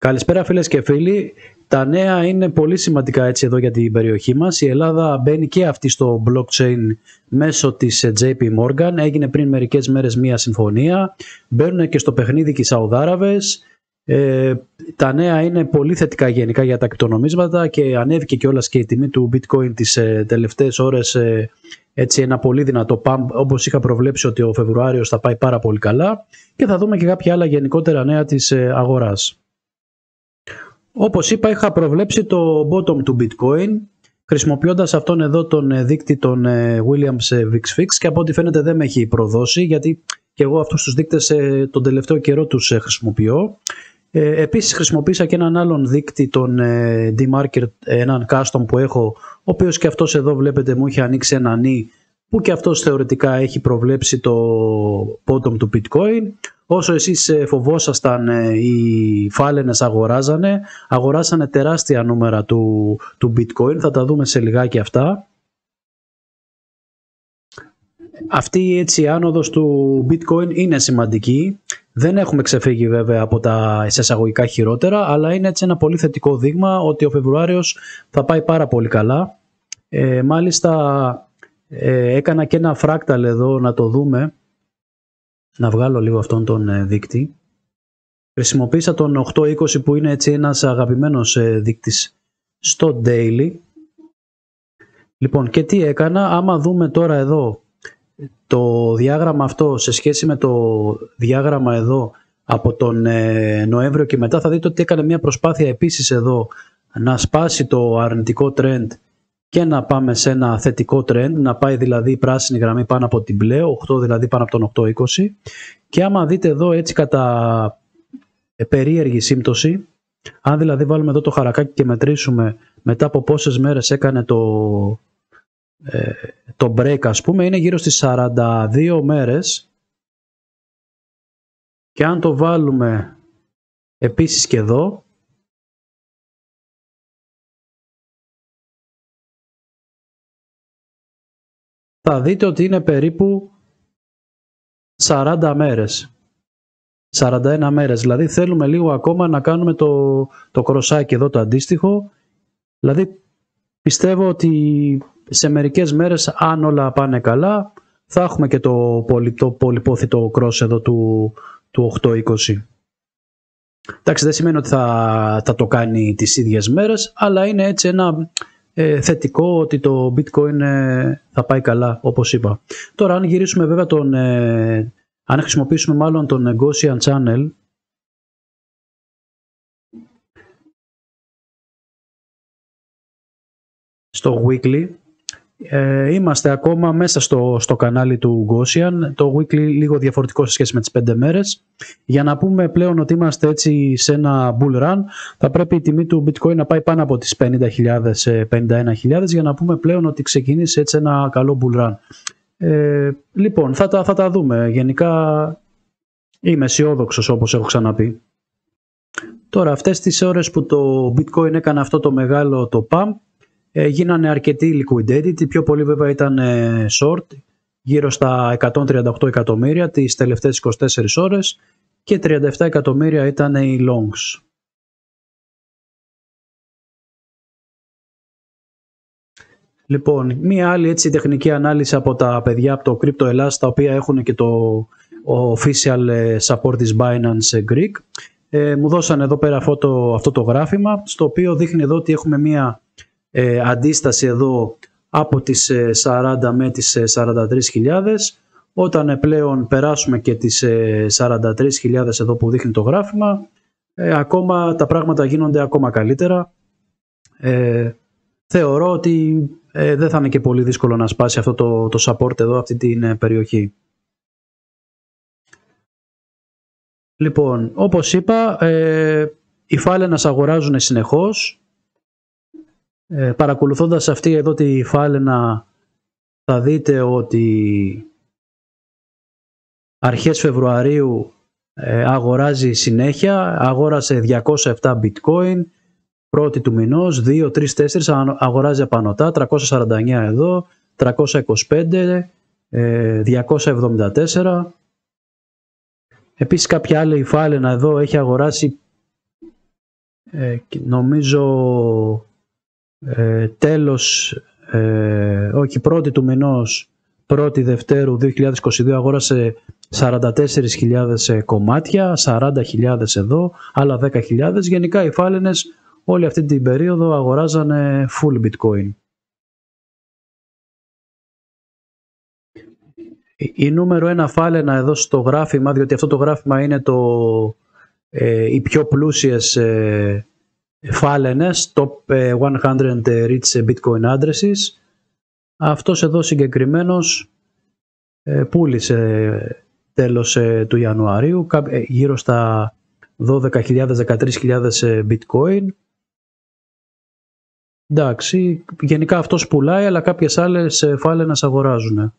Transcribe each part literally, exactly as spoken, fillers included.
Καλησπέρα φίλες και φίλοι. Τα νέα είναι πολύ σημαντικά έτσι εδώ για την περιοχή μας. Η Ελλάδα μπαίνει και αυτή στο blockchain μέσω της τζέι πι Morgan. Έγινε πριν μερικές μέρες μία συμφωνία. Μπαίνουν και στο παιχνίδι και οι Σαουδάραβες. Ε, τα νέα είναι πολύ θετικά γενικά για τα κρυπτονομίσματα και ανέβηκε κιόλας και η τιμή του bitcoin τις ε, τελευταίες ώρες, ε, έτσι ένα πολύ δυνατό pump, όπως είχα προβλέψει ότι ο Φεβρουάριος θα πάει πάρα πολύ καλά, και θα δούμε και κάποια άλλα γενικότερα νέα της ε, αγοράς. Όπως είπα, είχα προβλέψει το bottom του bitcoin χρησιμοποιώντας αυτόν εδώ τον δείκτη των ε, Williams VIX Fix, και από ό,τι φαίνεται δεν με έχει προδώσει, γιατί και εγώ αυτούς τους δείκτες ε, τον τελευταίο καιρό τους ε, χρησιμοποιώ. Ε, επίσης χρησιμοποίησα και έναν άλλον δείκτη, τον ε, D-Market, έναν custom που έχω, ο οποίος και αυτός εδώ βλέπετε μου είχε ανοίξει ένα νι, που και αυτός θεωρητικά έχει προβλέψει το bottom του bitcoin. Όσο εσείς ε, φοβόσασταν ε, οι φάλαινες αγοράζανε, αγοράσανε τεράστια νούμερα του, του bitcoin, θα τα δούμε σε λιγάκι αυτά. Αυτή έτσι η άνοδος του bitcoin είναι σημαντική. Δεν έχουμε ξεφύγει βέβαια από τα εισαγωγικά χειρότερα, αλλά είναι έτσι ένα πολύ θετικό δείγμα ότι ο Φεβρουάριος θα πάει πάρα πολύ καλά. Ε, μάλιστα ε, έκανα και ένα φράκταλ εδώ να το δούμε. Να βγάλω λίγο αυτόν τον ε, δείκτη. Χρησιμοποίησα τον οκτακόσια είκοσι που είναι έτσι ένας αγαπημένος ε, δείκτης στο daily. Λοιπόν, και τι έκανα, άμα δούμε τώρα εδώ το διάγραμμα αυτό σε σχέση με το διάγραμμα εδώ από τον ε, Νοέμβριο και μετά, θα δείτε ότι έκανε μια προσπάθεια επίσης εδώ να σπάσει το αρνητικό trend και να πάμε σε ένα θετικό trend, να πάει δηλαδή η πράσινη γραμμή πάνω από την μπλε, οκτώ δηλαδή πάνω από τον οκτακόσια είκοσι, και άμα δείτε εδώ έτσι κατά ε, περίεργη σύμπτωση, αν δηλαδή βάλουμε εδώ το χαρακάκι και μετρήσουμε μετά από πόσες μέρες έκανε το Ε, το break, ας πούμε, είναι γύρω στις σαράντα δύο μέρες, και αν το βάλουμε επίσης και εδώ, θα δείτε ότι είναι περίπου σαράντα μέρες, σαράντα ένα μέρες, δηλαδή θέλουμε λίγο ακόμα να κάνουμε το, το κροσάκι εδώ το αντίστοιχο, δηλαδή πιστεύω ότι σε μερικές μέρες, αν όλα πάνε καλά, θα έχουμε και το, πολυ, το πολυπόθητο cross εδώ του, του οκτακόσια είκοσι. Εντάξει, δεν σημαίνει ότι θα, θα το κάνει τις ίδιες μέρες, αλλά είναι έτσι ένα ε, θετικό ότι το bitcoin ε, θα πάει καλά, όπως είπα. Τώρα, αν γυρίσουμε βέβαια τον, ε, αν χρησιμοποιήσουμε μάλλον τον Gaussian channel, στο weekly, Ε, είμαστε ακόμα μέσα στο, στο κανάλι του Gaussian, το weekly λίγο διαφορετικό σε σχέση με τις πέντε μέρες. Για να πούμε πλέον ότι είμαστε έτσι σε ένα bull run, θα πρέπει η τιμή του bitcoin να πάει πάνω από τις πενήντα χιλιάδες, πενήντα ένα χιλιάδες, για να πούμε πλέον ότι ξεκινήσει έτσι ένα καλό bull run. Ε, λοιπόν, θα τα, θα τα δούμε. Γενικά είμαι αισιόδοξος, όπως έχω ξαναπεί. Τώρα, αυτές τις ώρες που το bitcoin έκανε αυτό το μεγάλο το pump, Ε, γίνανε αρκετή liquidity, πιο πολύ βέβαια ήταν ε, short, γύρω στα εκατόν τριάντα οκτώ εκατομμύρια τις τελευταίες είκοσι τέσσερις ώρες, και τριάντα επτά εκατομμύρια ήταν οι longs. Λοιπόν, μία άλλη έτσι τεχνική ανάλυση από τα παιδιά από το Crypto Ελλάς, τα οποία έχουν και το official support της Binance Greek. Ε, μου δώσαν εδώ πέρα αυτό το, αυτό το γράφημα, στο οποίο δείχνει εδώ ότι έχουμε μία Ε, αντίσταση εδώ από τις ε, σαράντα με τις ε, σαράντα τρεις χιλιάδες. Όταν ε, πλέον περάσουμε και τις ε, σαράντα τρεις χιλιάδες εδώ που δείχνει το γράφημα, ε, ακόμα τα πράγματα γίνονται ακόμα καλύτερα. Ε, θεωρώ ότι ε, δεν θα είναι και πολύ δύσκολο να σπάσει αυτό το, το support εδώ, αυτή την ε, περιοχή. Λοιπόν, όπως είπα, ε, οι φάλαινες αγοράζουν συνεχώς. Ε, παρακολουθώντας αυτή εδώ τη φάλαινα, θα δείτε ότι αρχές Φεβρουαρίου ε, αγοράζει συνέχεια, αγόρασε διακόσια επτά bitcoin πρώτη του μηνός, δύο, τρία, τέσσερα, αγοράζει απανωτά, τριακόσια σαράντα εννιά εδώ, τριακόσια είκοσι πέντε, ε, διακόσια εβδομήντα τέσσερα. Επίσης κάποια άλλη φάλαινα εδώ έχει αγοράσει ε, νομίζω ε, τέλος, ε, όχι πρώτη του μηνός, πρώτη Δευτέρου δύο χιλιάδες είκοσι δύο αγόρασε σαράντα τέσσερις χιλιάδες κομμάτια, σαράντα χιλιάδες εδώ, άλλα δέκα χιλιάδες. Γενικά οι φάλαινες όλη αυτή την περίοδο αγοράζανε full bitcoin. Η νούμερο ένα φάλαινα εδώ στο γράφημα, διότι αυτό το γράφημα είναι το, ε, οι πιο πλούσιες ε, φάλαινες, top εκατό rich bitcoin addresses. Αυτός εδώ συγκεκριμένος ε, πούλησε τέλος ε, του Ιανουαρίου ε, γύρω στα δώδεκα χιλιάδες με δεκατρείς χιλιάδες bitcoin. Εντάξει, γενικά αυτός πουλάει, αλλά κάποιες άλλες ε, φάλαινες αγοράζουν.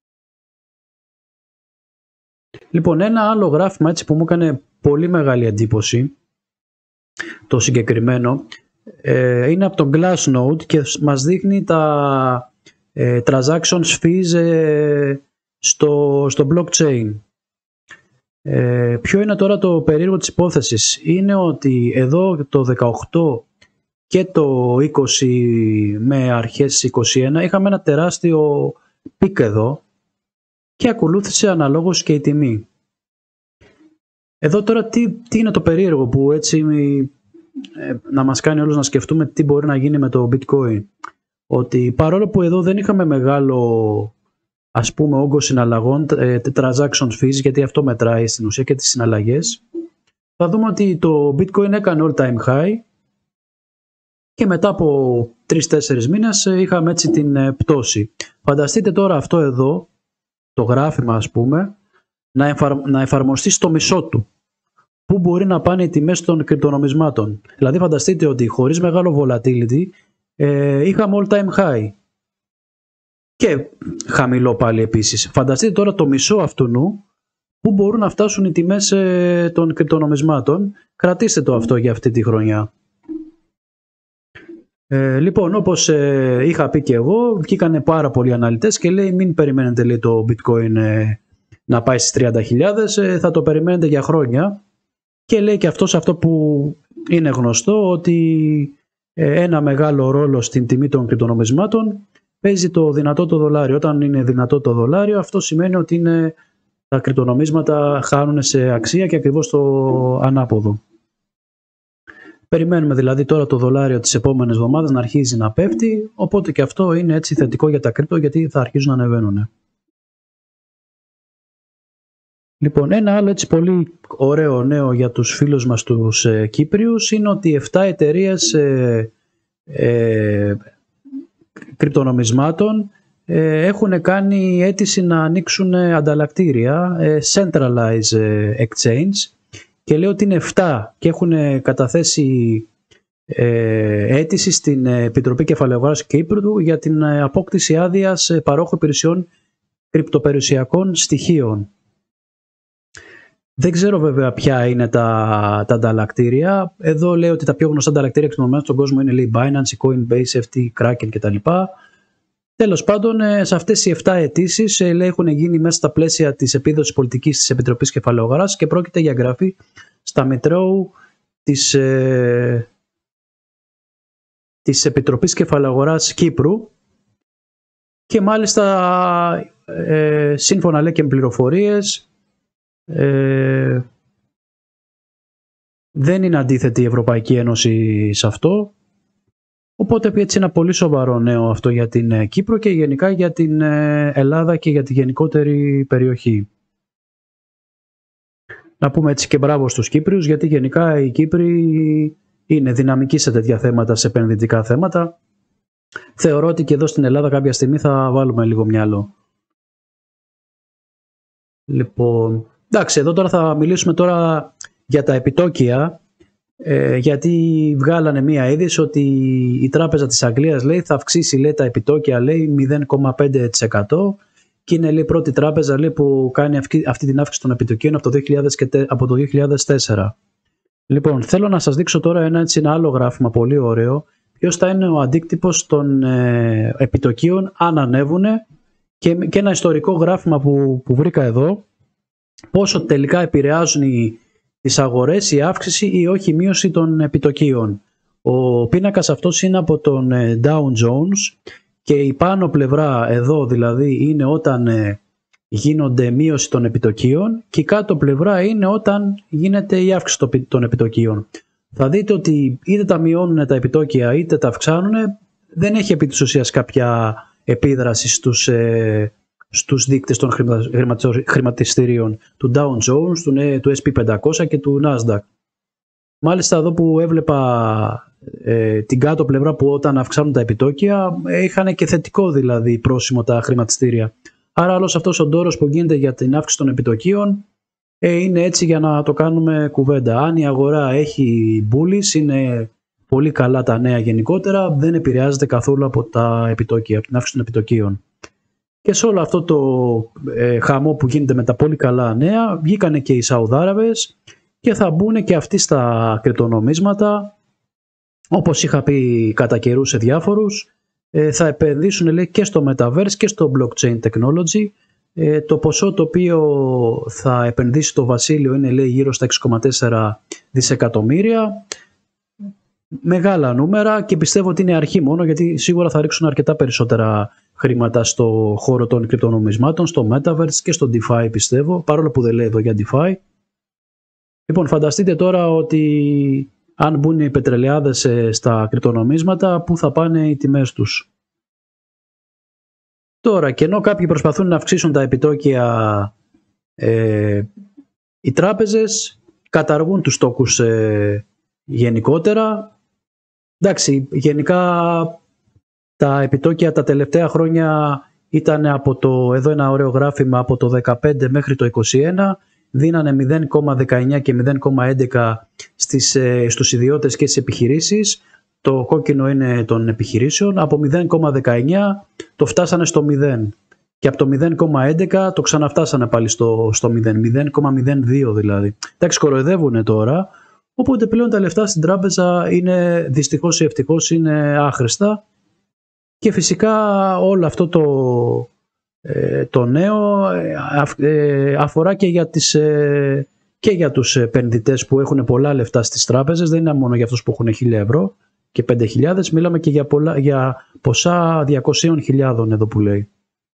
Λοιπόν, ένα άλλο γράφημα έτσι που μου έκανε πολύ μεγάλη εντύπωση, το συγκεκριμένο, ε, είναι από τον Glassnode και μας δείχνει τα ε, transactions fees ε, στο, στο blockchain. Ε, ποιο είναι τώρα το περίεργο της υπόθεσης? Είναι ότι εδώ το δεκαοκτώ και το είκοσι με αρχές είκοσι ένα είχαμε ένα τεράστιο πικ εδώ και ακολούθησε αναλόγως και η τιμή. Εδώ τώρα τι, τι είναι το περίεργο που έτσι ε, να μας κάνει όλους να σκεφτούμε τι μπορεί να γίνει με το bitcoin? Ότι παρόλο που εδώ δεν είχαμε μεγάλο, ας πούμε, όγκο συναλλαγών, ε, transaction fees, γιατί αυτό μετράει στην ουσία και τις συναλλαγές, θα δούμε ότι το bitcoin έκανε all time high και μετά από τρεις τέσσερις μήνες ε, είχαμε έτσι την ε, πτώση. Φανταστείτε τώρα αυτό εδώ, το γράφημα ας πούμε, να, εφαρ... να εφαρμοστεί στο μισό του. Πού μπορεί να πάνε οι τιμές των κρυπτονομισμάτων? Δηλαδή φανταστείτε ότι χωρίς μεγάλο volatility ε, είχαμε all time high και χαμηλό πάλι επίσης. Φανταστείτε τώρα το μισό αυτού νου, πού μπορούν να φτάσουν οι τιμές ε, των κρυπτονομισμάτων. Κρατήστε το αυτό για αυτή τη χρονιά. Ε, λοιπόν, όπως ε, είχα πει και εγώ, βγήκανε πάρα πολλοί αναλυτές και λέει μην περιμένετε, λέει, το bitcoin ε, να πάει στις τριάντα χιλιάδες, ε, θα το περιμένετε για χρόνια. Και λέει και αυτός αυτό που είναι γνωστό, ότι ε, ένα μεγάλο ρόλο στην τιμή των κρυπτονομισμάτων παίζει το δυνατό το δολάριο. Όταν είναι δυνατό το δολάριο, αυτό σημαίνει ότι είναι, τα κρυπτονομίσματα χάνουν σε αξία και ακριβώς το ανάποδο. Περιμένουμε δηλαδή τώρα το δολάριο τις επόμενες εβδομάδες να αρχίζει να πέφτει, οπότε και αυτό είναι έτσι θετικό για τα κρύπτο, γιατί θα αρχίζουν να ανεβαίνουν. Λοιπόν, ένα άλλο έτσι πολύ ωραίο νέο για τους φίλους μας τους ε, Κύπριους είναι ότι επτά εταιρείες ε, ε, κρυπτονομισμάτων ε, έχουν κάνει αίτηση να ανοίξουν ανταλλακτήρια, ε, centralized exchange, και λέω ότι είναι επτά και έχουν καταθέσει ε, αίτηση στην Επιτροπή Κεφαλαιογοράς Κύπρου για την απόκτηση άδειας παρόχου υπηρεσιών κρυπτοπερισιακών στοιχείων. Δεν ξέρω βέβαια ποια είναι τα, τα ανταλλακτήρια. Εδώ λέω ότι τα πιο γνωστά ανταλλακτήρια εξονομμένων στον κόσμο είναι, λέει, Binance, Coinbase, εφ τι, Kraken κτλ. Τέλος πάντων, σε αυτές οι επτά αιτήσεις λέει, έχουν γίνει μέσα στα πλαίσια της επίδοσης πολιτικής της Επιτροπής Κεφαλαιογοράς και πρόκειται για εγγραφή στα Μητρώου της, ε, της Επιτροπής Κεφαλαιογοράς Κύπρου και μάλιστα ε, σύμφωνα λέει και με πληροφορίες ε, δεν είναι αντίθετη η Ευρωπαϊκή Ένωση σε αυτό. Οπότε έτσι ένα πολύ σοβαρό νέο αυτό για την Κύπρο και γενικά για την Ελλάδα και για τη γενικότερη περιοχή. Να πούμε έτσι και μπράβο στους Κύπριους, γιατί γενικά οι Κύπροι είναι δυναμικοί σε τέτοια θέματα, σε επενδυτικά θέματα. Θεωρώ ότι και εδώ στην Ελλάδα κάποια στιγμή θα βάλουμε λίγο μυαλό. Λοιπόν, εντάξει, εδώ τώρα θα μιλήσουμε τώρα για τα επιτόκια. Ε, γιατί βγάλανε μία είδηση ότι η Τράπεζα της Αγγλίας, λέει, θα αυξήσει, λέει, τα επιτόκια, λέει, μηδέν κόμμα πέντε τοις εκατό και είναι, λέει, πρώτη τράπεζα, λέει, που κάνει αυτή την αύξηση των επιτοκίων από το δύο χιλιάδες και, από το δύο χιλιάδες τέσσερα. Λοιπόν, θέλω να σας δείξω τώρα ένα, έτσι, ένα άλλο γράφημα πολύ ωραίο, ποιος θα είναι ο αντίκτυπος των ε, επιτοκίων αν ανέβουν, και, και ένα ιστορικό γράφημα που, που βρήκα εδώ, πόσο τελικά επηρεάζουν οι τις αγορές η αύξηση ή όχι η μείωση των επιτοκίων. Ο πίνακας αυτός είναι από τον Dow Jones και η πάνω πλευρά εδώ δηλαδή είναι όταν γίνονται μείωση των επιτοκίων και η κάτω πλευρά είναι όταν γίνεται η αύξηση των επιτοκίων. Θα δείτε ότι είτε τα μειώνουν τα επιτόκια είτε τα αυξάνουν, δεν έχει επί της ουσίας κάποια επίδραση στους, ε, στους δείκτες των χρηματιστηρίων του Dow Jones, του, του ες πι πεντακόσια και του Nasdaq. Μάλιστα εδώ που έβλεπα ε, την κάτω πλευρά που όταν αυξάνουν τα επιτόκια είχαν και θετικό δηλαδή πρόσημο τα χρηματιστήρια. Άρα όλος αυτός ο ντόρος που γίνεται για την αύξηση των επιτοκίων ε, είναι έτσι για να το κάνουμε κουβέντα. Αν η αγορά έχει bullish, είναι πολύ καλά τα νέα γενικότερα, δεν επηρεάζεται καθόλου από τα επιτόκια, από την αύξηση των επιτοκίων. Και σε όλο αυτό το ε, χαμό που γίνεται με τα πολύ καλά νέα, βγήκανε και οι Σαουδάραβες και θα μπουν και αυτοί στα κρυπτονομίσματα, όπως είχα πει κατά καιρού σε διάφορους, ε, θα επενδύσουν λέει, και στο Metaverse και στο Blockchain Technology. Ε, το ποσό το οποίο θα επενδύσει το Βασίλειο είναι λέει, γύρω στα έξι κόμμα τέσσερα δισεκατομμύρια. Μεγάλα νούμερα και πιστεύω ότι είναι αρχή μόνο, γιατί σίγουρα θα ρίξουν αρκετά περισσότερα χρήματα στο χώρο των κρυπτονομισμάτων, στο Metaverse και στο DeFi πιστεύω, παρόλο που δεν λέει εδώ για DeFi. Λοιπόν, φανταστείτε τώρα ότι αν μπουν οι πετρελαιάδες στα κρυπτονομίσματα, πού θα πάνε οι τιμές τους. Τώρα, και ενώ κάποιοι προσπαθούν να αυξήσουν τα επιτόκια, ε, οι τράπεζες καταργούν τους τόκους ε, γενικότερα. Εντάξει, γενικά τα επιτόκια τα τελευταία χρόνια ήταν από το, εδώ ένα ωραίο γράφημα, από το δεκαπέντε μέχρι το είκοσι ένα, δίνανε μηδέν κόμμα δεκαεννιά και μηδέν κόμμα έντεκα στις, στους ιδιώτες και στις επιχειρήσεις. Το κόκκινο είναι των επιχειρήσεων. Από μηδέν κόμμα δεκαεννιά το φτάσανε στο μηδέν. Και από το μηδέν κόμμα έντεκα το ξαναφτάσανε πάλι στο, στο μηδέν. μηδέν κόμμα μηδέν δύο δηλαδή. Εντάξει, κοροϊδεύουνε τώρα. Οπότε πλέον τα λεφτά στην τράπεζα είναι δυστυχώς ή ευτυχώς είναι άχρηστα. Και φυσικά όλο αυτό το, ε, το νέο ε, αφορά και για, τις, ε, και για τους επενδυτές που έχουν πολλά λεφτά στις τράπεζες. Δεν είναι μόνο για αυτούς που έχουν χίλια ευρώ και πέντε χιλιάδες. Μιλάμε και για, πολλά, για ποσά διακόσιες χιλιάδες εδώ που λέει.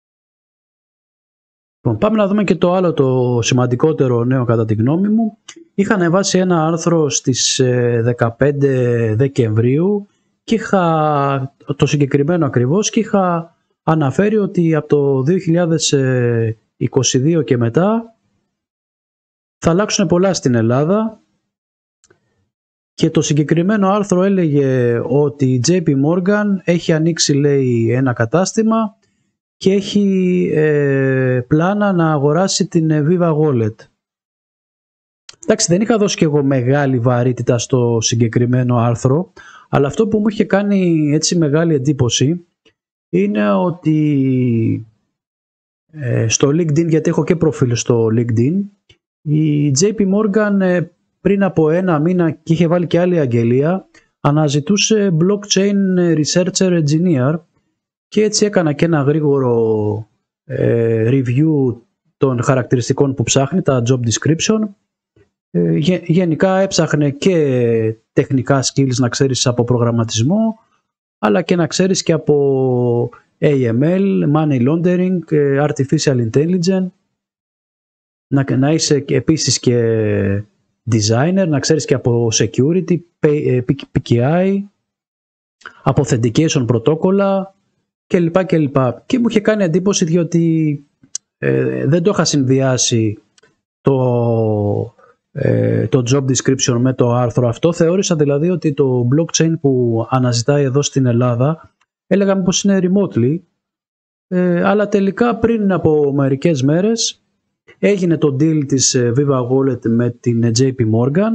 Λοιπόν, πάμε να δούμε και το άλλο το σημαντικότερο νέο κατά τη γνώμη μου. Είχα ανεβάσει ένα άρθρο στις δεκαπέντε Δεκεμβρίου και είχα το συγκεκριμένο ακριβώς και είχα αναφέρει ότι από το δύο χιλιάδες είκοσι δύο και μετά θα αλλάξουν πολλά στην Ελλάδα και το συγκεκριμένο άρθρο έλεγε ότι η τζέι πι Morgan έχει ανοίξει λέει ένα κατάστημα και έχει ε, πλάνα να αγοράσει την Viva Wallet. Εντάξει, δεν είχα δώσει και εγώ μεγάλη βαρύτητα στο συγκεκριμένο άρθρο, αλλά αυτό που μου είχε κάνει έτσι μεγάλη εντύπωση είναι ότι ε, στο LinkedIn, γιατί έχω και προφίλ στο LinkedIn, η τζέι πι Morgan ε, πριν από ένα μήνα και είχε βάλει και άλλη αγγελία, αναζητούσε blockchain researcher engineer και έτσι έκανα και ένα γρήγορο ε, review των χαρακτηριστικών που ψάχνει, τα job description. Ε, γε, γενικά έψαχνε και τεχνικά skills να ξέρεις από προγραμματισμό, αλλά και να ξέρεις και από έι εμ ελ, money laundering, artificial intelligence, να, να είσαι επίσης και designer, να ξέρεις και από security, πι κέι άι, από authentication πρωτόκολλα κλπ. κλπ. Και μου είχε κάνει εντύπωση διότι ε, δεν το είχα συνδυάσει το, ε, το job description με το άρθρο αυτό. Θεώρησα δηλαδή ότι το blockchain που αναζητάει εδώ στην Ελλάδα έλεγαμε πως είναι remotely, ε, αλλά τελικά πριν από μερικές μέρες έγινε το deal της Viva Wallet με την τζέι πι Morgan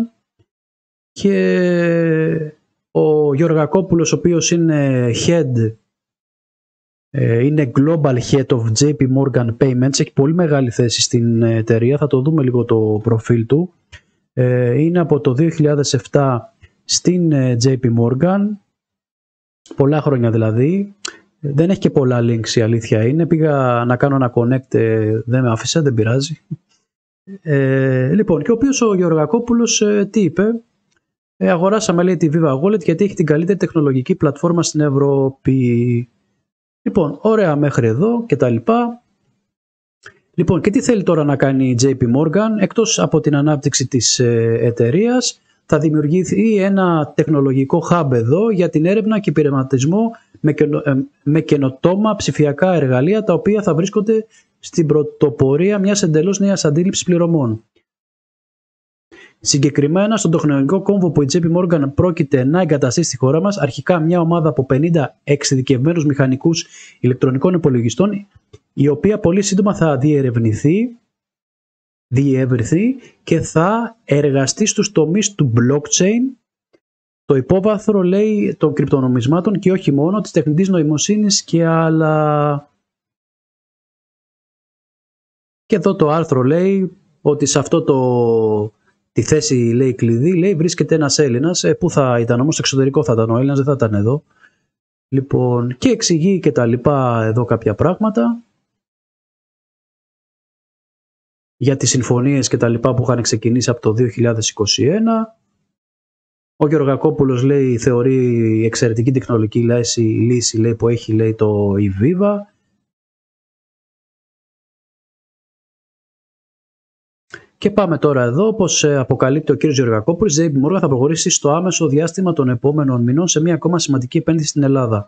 και ο Γεωργακόπουλος, ο οποίος είναι head, είναι Global Head of τζέι πι Morgan Payments, έχει πολύ μεγάλη θέση στην εταιρεία, θα το δούμε λίγο το προφίλ του. Είναι από το δύο χιλιάδες επτά στην τζέι πι Morgan, πολλά χρόνια δηλαδή. Δεν έχει και πολλά links, η αλήθεια είναι. Πήγα να κάνω ένα connect, δεν με άφησε, δεν πειράζει. Ε, λοιπόν, και ο οποίος ο Γεωργακόπουλος ε, τι είπε? Ε, αγοράσαμε, λέει, τη Viva Wallet γιατί έχει την καλύτερη τεχνολογική πλατφόρμα στην Ευρώπη. Λοιπόν, ωραία μέχρι εδώ και τα λοιπά. Λοιπόν, και τι θέλει τώρα να κάνει η τζέι πι Morgan? Εκτός από την ανάπτυξη της ε, εταιρείας, θα δημιουργηθεί ένα τεχνολογικό hub εδώ για την έρευνα και πειραματισμό με, καινο, ε, με καινοτόμα ψηφιακά εργαλεία, τα οποία θα βρίσκονται στην πρωτοπορία μιας εντελώς νέας αντίληψης πληρωμών. Συγκεκριμένα, στον τεχνολογικό κόμβο που η τζέι πι Morgan πρόκειται να εγκαταστήσει στη χώρα μας, αρχικά μια ομάδα από πενήντα εξειδικευμένους μηχανικούς ηλεκτρονικών υπολογιστών, η οποία πολύ σύντομα θα διερευνηθεί, διευρυνθεί και θα εργαστεί στους τομείς του blockchain, το υπόβαθρο, λέει, των κρυπτονομισμάτων και όχι μόνο, της τεχνητής νοημοσύνης και άλλα. Και εδώ το άρθρο λέει ότι σε αυτό το, τη θέση, λέει, κλειδί, λέει, βρίσκεται ένας Έλληνας. Ε, πού θα ήταν όμως? Στο εξωτερικό θα ήταν ο Έλληνας, δεν θα ήταν εδώ. Λοιπόν, και εξηγεί και τα λοιπά εδώ κάποια πράγματα για τις συμφωνίες και τα λοιπά που είχαν ξεκινήσει από το δύο χιλιάδες είκοσι ένα. Ο Γεωργακόπουλος, λέει, θεωρεί εξαιρετική τεχνολογική λύση, λύση λέει, που έχει, λέει, το η Viva. Και πάμε τώρα εδώ, όπως αποκαλύπτει ο κ. Γεωργακόπουλος, η τζέι πι Morgan θα προχωρήσει στο άμεσο διάστημα των επόμενων μηνών σε μια ακόμα σημαντική επένδυση στην Ελλάδα.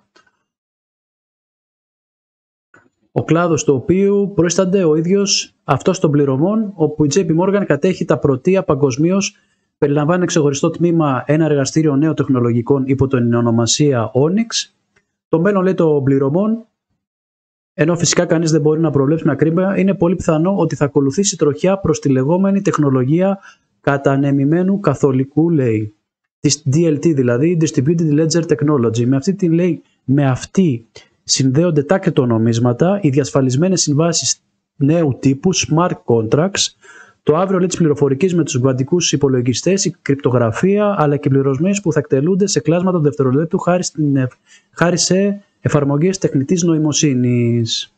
Ο κλάδος του οποίου προϊστάνται ο ίδιος αυτός των πληρωμών, όπου η τζέι πι Morgan κατέχει τα πρωτεία παγκοσμίως, περιλαμβάνει ξεχωριστό τμήμα ένα εργαστήριο νέων τεχνολογικών υπό την ονομασία Onyx. Το μέλλον, λέει, των πληρωμών, ενώ φυσικά κανείς δεν μπορεί να προβλέψει με ακρίβεια, είναι πολύ πιθανό ότι θα ακολουθήσει τροχιά προς τη λεγόμενη τεχνολογία κατανεμημένου καθολικού, λέει, της ντι ελ τι, δηλαδή Distributed Ledger Technology. Με αυτή, την, λέει, με αυτή συνδέονται τα κρυπτονομίσματα, οι διασφαλισμένες συμβάσεις νέου τύπου, smart contracts, το αύριο, λέει, της πληροφορικής με τους κβαντικούς υπολογιστές, η κρυπτογραφία, αλλά και πληρωμές που θα εκτελούνται σε κλάσματα του δευτερολέπτου χάρη, στην, χάρη σε εφαρμογές τεχνητής νοημοσύνης.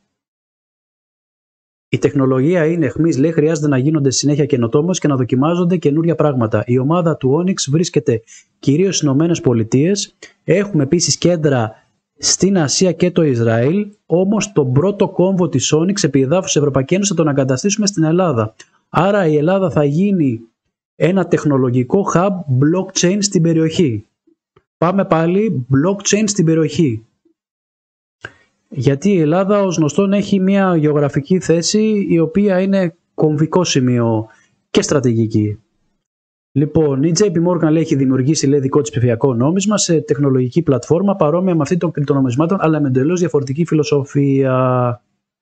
Η τεχνολογία είναι αιχμής, λέει, χρειάζεται να γίνονται συνέχεια καινοτόμως και να δοκιμάζονται καινούρια πράγματα. Η ομάδα του Onyx βρίσκεται κυρίως στις Ηνωμένες Πολιτείες. Έχουμε επίσης κέντρα στην Ασία και το Ισραήλ, όμως τον πρώτο κόμβο της Onyx επί εδάφους της Ευρωπαϊκής Ένωσης θα τον εγκαταστήσουμε στην Ελλάδα. Άρα η Ελλάδα θα γίνει ένα τεχνολογικό hub blockchain στην περιοχή. Πάμε πάλι, blockchain στην περιοχή. Γιατί η Ελλάδα, ως γνωστόν, έχει μια γεωγραφική θέση η οποία είναι κομβικό σημείο και στρατηγική. Λοιπόν, η τζέι πι Morgan, λέει, έχει δημιουργήσει, λέει, δικό της ψηφιακό νόμισμα σε τεχνολογική πλατφόρμα παρόμοια με αυτή των κρυπτονομισμάτων, αλλά με εντελώς διαφορετική φιλοσοφία.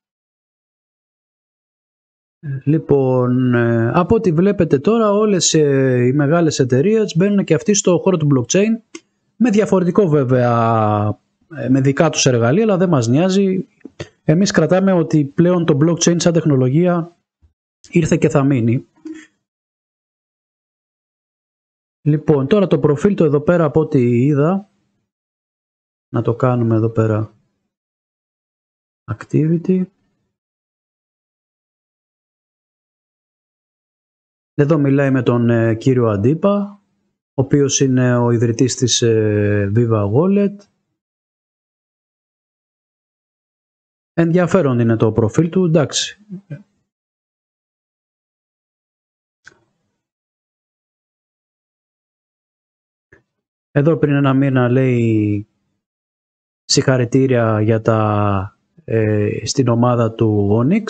Λοιπόν, από ό,τι βλέπετε τώρα, όλες οι μεγάλες εταιρείες μπαίνουν και αυτοί στο χώρο του blockchain, με διαφορετικό βέβαια, με δικά τους εργαλεία, αλλά δεν μας νοιάζει. Εμείς κρατάμε ότι πλέον το blockchain σαν τεχνολογία ήρθε και θα μείνει. Λοιπόν, τώρα το προφίλ του εδώ πέρα, από ό,τι είδα, να το κάνουμε εδώ πέρα activity. Εδώ μιλάει με τον ε, κύριο Αντίπα, ο οποίος είναι ο ιδρυτής της ε, Viva Wallet. Ενδιαφέρον είναι το προφίλ του, εντάξει. Εδώ πριν ένα μήνα, λέει, συγχαρητήρια για τα, ε, στην ομάδα του Onyx.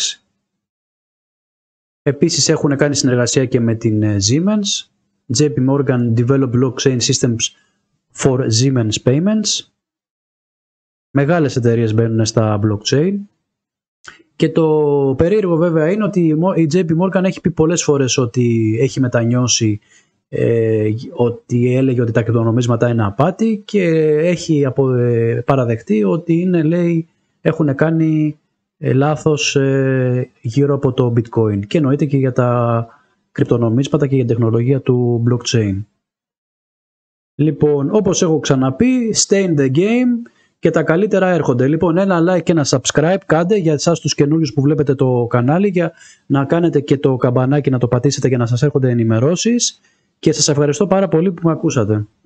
Επίσης έχουν κάνει συνεργασία και με την Siemens. τζέι πι Morgan Develop Blockchain Systems for Siemens Payments. Μεγάλες εταιρείες μπαίνουν στα blockchain. Και το περίεργο βέβαια είναι ότι η τζέι πι Morgan έχει πει πολλές φορές ότι έχει μετανιώσει, ε, ότι έλεγε ότι τα κρυπτονομίσματα είναι απάτη, και έχει απο, ε, παραδεχτεί ότι είναι, λέει, έχουν κάνει ε, λάθος ε, γύρω από το bitcoin, και εννοείται και για τα κρυπτονομίσματα και για την τεχνολογία του blockchain. Λοιπόν, όπως έχω ξαναπεί, stay in the game, και τα καλύτερα έρχονται. Λοιπόν, ένα like και ένα subscribe κάντε για εσάς τους καινούριους που βλέπετε το κανάλι, για να κάνετε και το καμπανάκι να το πατήσετε για να σας έρχονται ενημερώσεις, και σας ευχαριστώ πάρα πολύ που με ακούσατε.